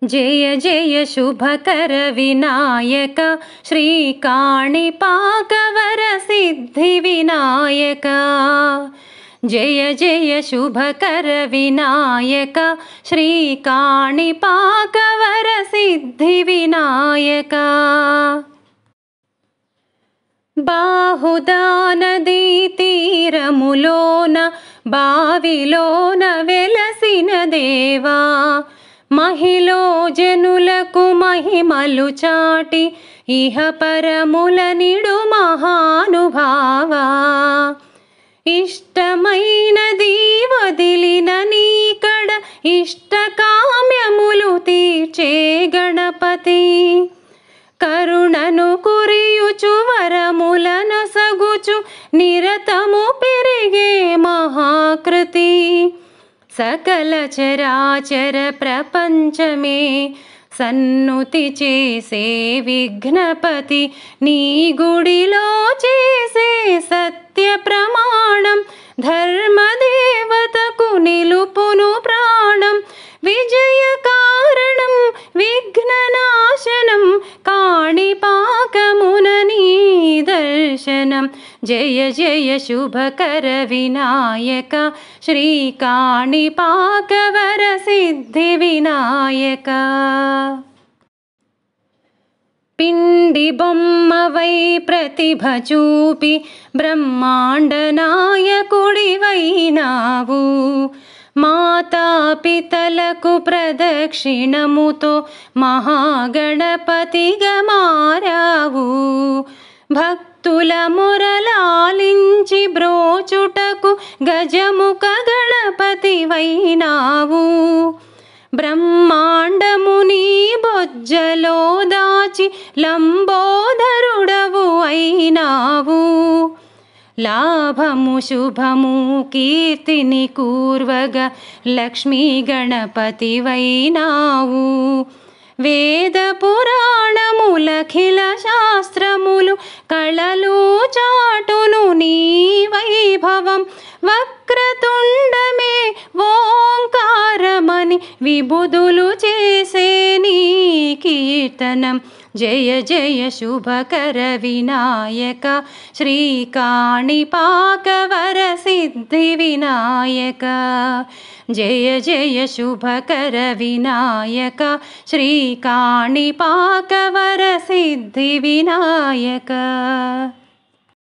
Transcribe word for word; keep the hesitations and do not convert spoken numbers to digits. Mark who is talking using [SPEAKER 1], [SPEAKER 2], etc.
[SPEAKER 1] जय जय शुभकर विनायक श्रीकाणिपाकवर सिद्धि विनायक। जय जय शुभकर विनायक श्रीकाणिपाकवर सिद्धि विनायक। बाहुदा नदी तीरमुलोन बाविलोन वेलसिन देवा महिलो जनुలకు महिमलु चाटी इह परमुल निडु महानुभावा। इष्टमैनदी वदिलिन नीकड इष्टकाम्यमुलु तीर्चे गणपति। करुणनु कुरियुचु वरमुలను सगुचु निरतमु पेरिगे महाकृति। सकल चराचर प्रपंचमे सन्नुति चेसे विघ्नपति। नी गुडिलो चेसे सत्य प्रमाणं धर्मदेवतकु निलुपुनु प्राणं। विजय कारणं विघ्ननाशनं काणिपाकमुननी दर्शनं। जय जय शुभकर विनायक श्रीकाणिपाकवर सिद्धि विनायक। पिंडि बొమ్మవై प्रतिभ చూపి ब्रह्मांड नायकुడివైనావు। మాతాపితలకు ప్రదక్షిణముతో మహాగణపతిగా మారావు। భక్తుల మొరలాలించి బ్రోచుటకు గజముఖ గణపతివైనావు। బ్రహ్మాండముని బొజ్జలో దాచి లంబోదరుడవు అయినావు। లాభము శుభము కీర్తిని కూర్వగ లక్ష్మీ గణపతివైనావు। వేద పురాణములఖిల శాస్త్రములు కళలు చాటును నీ వైభవం। వక్రతుండమే ఓంకారమని విబుధులు చేసే నీ కీర్తనం। जय जय शुभकर विनायक श्रीकाणिपाकवर सिद्धि विनायक। जय जय शुभकर विनायक श्रीकाणिपाकवर सिद्धि विनायक।